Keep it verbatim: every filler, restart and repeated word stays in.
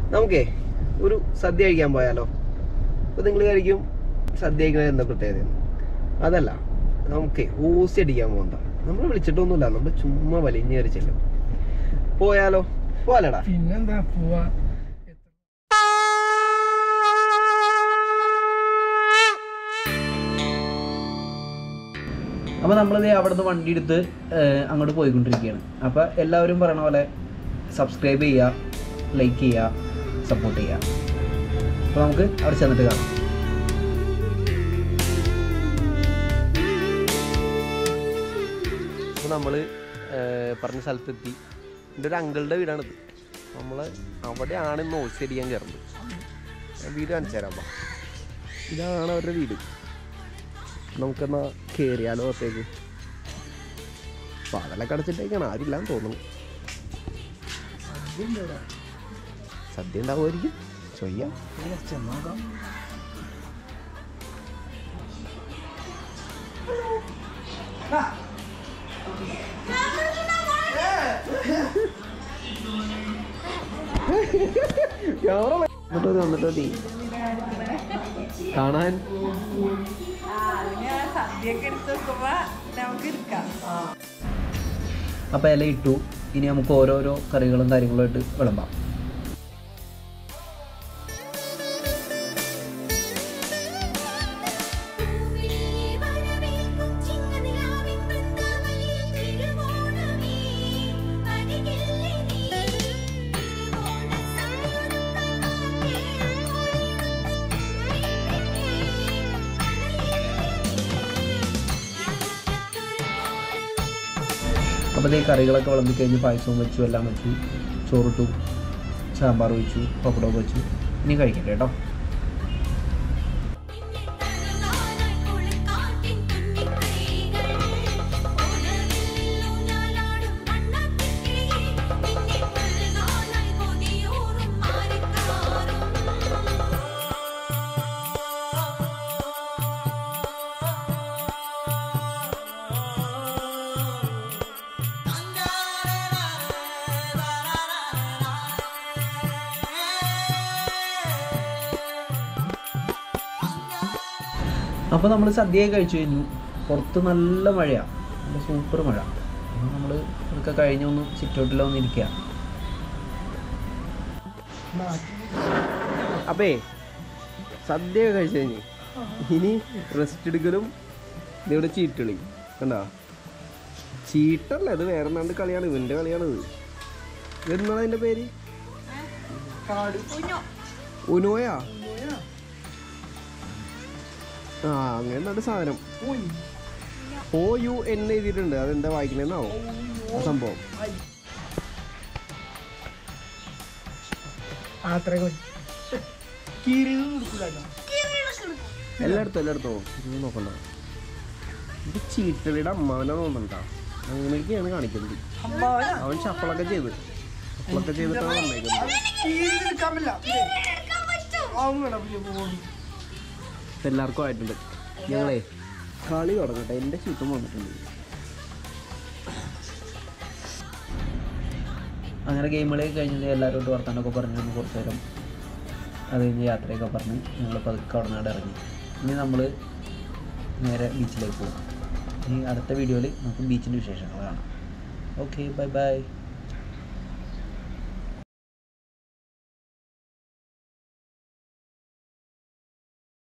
നമുക്കേ ഒരു സദ്യ കഴിക്കാൻ പോയാലോ? അപ്പോൾ നിങ്ങൾ കഴിക്കും സദ്യ കഴിക്കുന്നത് എന്താ പ്രത്യേകത? അതല്ല, നമുക്ക് ഊസി അടിക്കാൻ പോകണ്ട. നമ്മൾ വിളിച്ചിട്ടൊന്നുമില്ല, നമ്മൾ ചുമ്മാ വലിഞ്ഞു കയറി ചെല്ലും. പോയാലോ? പോവാലടാ. പിന്നെന്താ പോവാ. അപ്പോൾ നമ്മളിത് അവിടെ നിന്ന് വണ്ടി എടുത്ത് അങ്ങോട്ട് പോയിക്കൊണ്ടിരിക്കുകയാണ്. അപ്പോൾ എല്ലാവരും പറയണ പോലെ സബ്സ്ക്രൈബ് ചെയ്യുക, ലൈക്ക് ചെയ്യുക, സപ്പോർട്ട് ചെയ്യുക. അപ്പോൾ നമുക്ക് അവിടെ ചെന്നിട്ട് കാണാം. അപ്പോൾ നമ്മൾ പറഞ്ഞ സ്ഥലത്തെത്തി. എൻ്റെ ഒരു അങ്കിളുടെ വീടാണിത്. നമ്മൾ അവിടെയാണ് ഇന്ന് ഓസി അടിക്കാൻ കയറുന്നത്. ഞാൻ വീട് കാണിച്ചു തരാം. ഇതാണ് അവരുടെ വീട്. നമുക്കെന്നാ കയറിയാലോ അകത്തേക്ക്? പാടലൊക്കെ അടച്ചിട്ടേക്കാണ്, ആരില്ലാന്ന് തോന്നുന്നു. സദ്യ ഉണ്ടാവുമായിരിക്കും, ചെയ്യാം. ചെന്നോക്കാം. വന്നിട്ടോ വന്നിട്ടോ നീ കാണാൻ. അപ്പോൾ ഇല ഇട്ടു. ഇനി നമുക്ക് ഓരോരോ കറികളും കാര്യങ്ങളുമായിട്ട് വിളമ്പാം. അപ്പോൾ ഈ കറികളൊക്കെ വിളമ്പി കഴിഞ്ഞ് പായസവും വെച്ചു, എല്ലാം വെച്ചു, ചോറിട്ടു, സാമ്പാർ വെച്ചു, പപ്പടമൊക്കെ വെച്ചു. ഇനി കഴിക്കട്ടെ കേട്ടോ. അപ്പോൾ നമ്മൾ സദ്യയൊക്കെ കഴിച്ചു കഴിഞ്ഞു. പുറത്ത് നല്ല മഴയാണ്, നല്ല സൂപ്പർ മഴ. അപ്പോൾ നമ്മൾ ഇതൊക്കെ കഴിഞ്ഞൊന്ന് സിറ്റൗട്ടിലൊന്ന് ഇരിക്കുക. അപ്പേ സദ്യയൊക്കെ കഴിച്ചു കഴിഞ്ഞ് ഇനി റെസ്റ്റ് എടുക്കലും ഇതിവിടെ ചീട്ടുകളി കണ്ടാ. ചീട്ടല്ല, ഇത് വേറെ നാണ്ട് കളിയാണ്, ഇവൻ്റെ കളിയാണിത്. ഇതെന്നാണ് അതിൻ്റെ പേര്? ഉനോയാ? ആ, അങ്ങനെ നല്ല സാധനം. ഓ യു എൻ എഴുതിയിട്ടുണ്ട്. അതെന്താ വായിക്കണെന്നാവോ ആ സംഭവം? എല്ലായിടത്തും എല്ലായിടത്തും നോക്കണ്ട. ഇത് ചീട്ടളിയുടെ അമ്മാവനാ തോന്നണ്ട. അങ്ങനെയൊക്കെയാണ് കാണിക്കുന്നത്. അവൻ ഷഫളൊക്കെ ചെയ്ത് ഷഫളൊക്കെ ചെയ്തിട്ടാണ് വന്നേക്കുന്നത്. എല്ലാവർക്കും ആയിട്ടുണ്ട്. ഞങ്ങളെ കളി തുടങ്ങട്ടെ. എൻ്റെ ചീട്ടും വന്നിട്ടുണ്ട്. അങ്ങനെ ഗെയിമുകളൊക്കെ കഴിഞ്ഞത് എല്ലാവരോടും വർത്താനൊക്കെ പറഞ്ഞു ഒന്ന് കുറച്ച് നേരം. അത് കഴിഞ്ഞ് യാത്രയൊക്കെ പറഞ്ഞ് ഞങ്ങൾ പതുക്കെ അവിടെ നിന്ന് ഇറങ്ങി. ഇനി നമ്മൾ നേരെ ബീച്ചിലേക്ക് പോകും. ഇനി അടുത്ത വീഡിയോയിൽ നമുക്ക് ബീച്ചിൻ്റെ വിശേഷങ്ങൾ കാണാം. Okay, bye by.